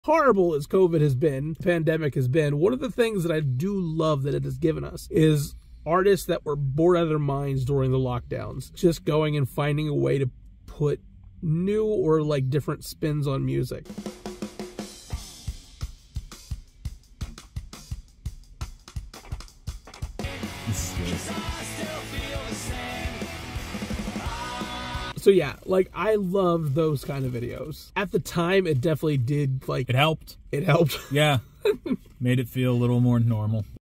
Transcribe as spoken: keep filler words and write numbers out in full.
Horrible as COVID has been, pandemic has been, one of the things that I do love that it has given us is artists that were bored out of their minds during the lockdowns, just going and finding a way to put new or like different spins on music. So yeah, like, I love those kind of videos. At the time, it definitely did, like... It helped. It helped. Yeah. Made it feel a little more normal.